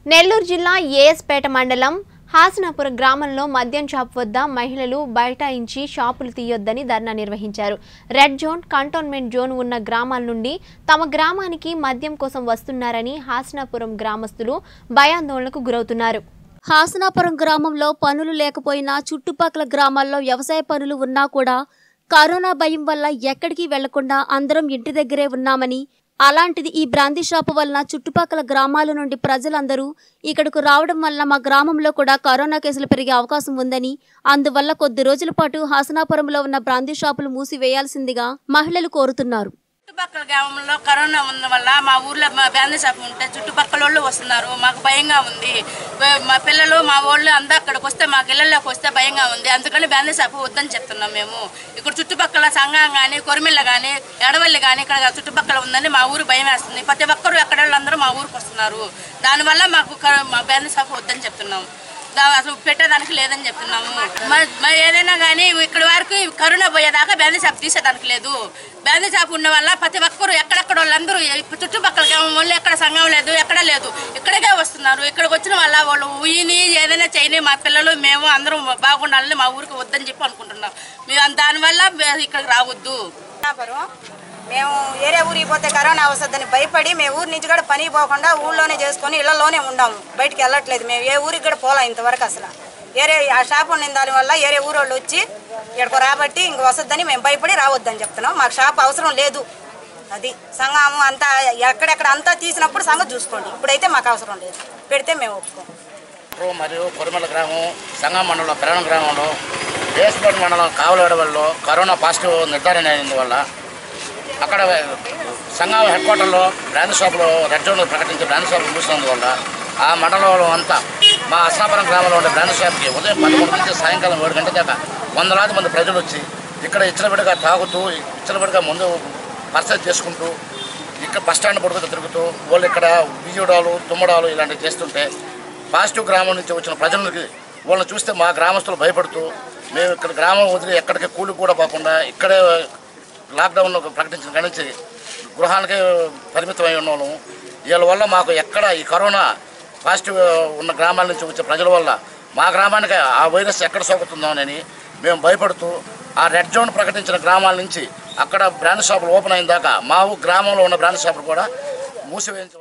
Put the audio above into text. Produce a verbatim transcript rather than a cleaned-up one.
నెల్లూరు జిల్లా ఏఎస్పేట మండలం హాసనాపుర గ్రామంలో మద్యం షాప్ వద్ద మహిళలు బైఠాయించి షాపులు తీయొద్దని ధర్నా నిర్వహించారు. రెడ్ జోన్, కంటోన్మెంట్ జోన్ ఉన్న గ్రామాల నుండి తమ గ్రామానికి మద్యం కోసం వస్తున్నారని హాసనాపురం గ్రామస్తులు భయాందోళనకు గురవుతున్నారు. హాసనాపురం గ్రామంలో పనులు లేకపోయినా చుట్టుపక్కల గ్రామాల్లో వ్యవసాయ పనులు ఉన్నా కూడా కరోనా భయం వల్ల ఎక్కడికి వెళ్లకుండా అందరం ఇంటి దగ్గరే ఉన్నామని, అలాంటిది ఈ బ్రాందీ షాపు వలన చుట్టుపక్కల గ్రామాల నుండి ప్రజలందరూ ఇక్కడకు రావడం వల్ల మా గ్రామంలో కూడా కరోనా కేసులు పెరిగే అవకాశం ఉందని, అందువల్ల కొద్ది రోజుల పాటు హాసనాపురంలో ఉన్న బ్రాందీ షాపులు మూసివేయాల్సిందిగా మహిళలు కోరుతున్నారు. చుట్టుపక్కల గ్రామంలో కరోనా ఉన్న వల్ల మా ఊర్లో మా బ్రాందీ షాప్ ఉంటే చుట్టుపక్కల వాళ్ళు వస్తున్నారు. మాకు భయంగా ఉంది. మా పిల్లలు మా వాళ్ళు అంతా అక్కడికి వస్తే మాకు ఇళ్లలోకి వస్తే భయంగా ఉంది. అందుకని బ్రాందీ షాప్ వద్దని చెప్తున్నాం. మేము ఇక్కడ చుట్టుపక్కల సంఘం కానీ, కొరిమిళ్ళ కానీ, ఎడవల్లి కానీ ఇక్కడ చుట్టుపక్కల ఉందని మా ఊరు భయం వేస్తుంది. ప్రతి ఒక్కరు ఎక్కడ వాళ్ళందరూ మా ఊరికి వస్తున్నారు. దానివల్ల మాకు మా బ్రాందీ షాప్ వద్దని చెప్తున్నాం. అసలు పెట్టేదానికి లేదని చెప్తున్నాము. మరి ఏదైనా కానీ ఇక్కడ వరకు కరోనా పోయేదాకా బ్రాందీ షాప్ తీసేదానికి లేదు. బ్రాందీ షాప్ ఉన్న వల్ల ప్రతి ఒక్కరు ఎక్కడెక్కడ వాళ్ళందరూ చుట్టుపక్కల వాళ్ళు ఎక్కడ సంఘం లేదు, ఎక్కడ లేదు, ఇక్కడికే వస్తున్నారు. ఇక్కడికి వచ్చిన వల్ల వాళ్ళు ఊయిని ఏదైనా చేయని మా పిల్లలు మేము అందరం బాగుండాలని మా ఊరికి వద్దని చెప్పి అనుకుంటున్నాం. మేము దానివల్ల ఇక్కడికి రావద్దు. మేము ఏరే ఊరికి పోతే కరోనా వస్తుందని భయపడి మేము ఊరి నుంచి కూడా పని పోకుండా ఊళ్ళోనే చేసుకొని ఇళ్లలోనే ఉన్నాము. బయటికి వెళ్ళట్లేదు. మేము ఏ ఊరికి కూడా పోలా ఇంతవరకు. అసలు ఏరే ఆ షాప్ ఉండిన దానివల్ల ఏరే ఊరు వాళ్ళు వచ్చి ఇక్కడికి రాబట్టి ఇంక వస్తుందని మేము భయపడి రావద్దని చెప్తున్నాం. మాకు షాప్ అవసరం లేదు. అది సంఘము అంతా ఎక్కడెక్కడ అంతా తీసినప్పుడు సంఘం చూసుకోండి. ఇప్పుడైతే మాకు అవసరం లేదు. పెడితే మేము ఒప్పుకోం. మరియు కొరిమల గ్రామం, సంఘం మండలం, పెరణ గ్రామంలో, ఏఎస్పేట మండలం కావలవడవల్లో కరోనా పాజిటివ్ నిర్ధారణ అయినందువల్ల అక్కడ సంఘం హెడ్ క్వార్టర్లో బ్రాందీ షాపులో రెడ్ జోన్ ప్రకటించి బ్రాందీ షాపులు మూసినందువల్ల ఆ మండలంలో అంతా మా హాసనాపురం గ్రామంలో ఉండే బ్రాందీ షాప్కి ఉదయం పదమూడు నుంచి సాయంకాలం ఏడు గంటల దాకా వందలాది మంది ప్రజలు వచ్చి ఇక్కడ ఇచ్చలబడిగా తాగుతూ, ఇచ్చలబడిగా ముందు పర్చేజ్ చేసుకుంటూ, ఇక్కడ బస్టాండ్ పడుకుంటూ తిరుగుతూ వాళ్ళు ఇక్కడ బియ్యడాలు, తుమ్మడాలు ఇలాంటివి చేస్తుంటే పాజిటివ్ గ్రామం నుంచి వచ్చిన ప్రజలకి వాళ్ళని చూస్తే మా గ్రామస్తులు భయపడుతూ మేము ఇక్కడ గ్రామం వదిలి ఎక్కడికి కూలి కూడా పోకుండా ఇక్కడే లాక్డౌన్ ప్రకటించిన కాడి నుంచి గృహానికే పరిమితమై ఉన్నాము. వీళ్ళ వల్ల మాకు ఎక్కడ ఈ కరోనా పాజిటివ్ ఉన్న గ్రామాల నుంచి వచ్చే ప్రజల వల్ల మా గ్రామానికి ఆ వైరస్ ఎక్కడ సోకుతుందోనని మేము భయపడుతూ ఆ రెడ్ జోన్ ప్రకటించిన గ్రామాల నుంచి అక్కడ బ్రాందీ షాపులు ఓపెన్ అయిన దాకా మా గ్రామంలో ఉన్న బ్రాందీ షాపులు కూడా మూసివేయించాం.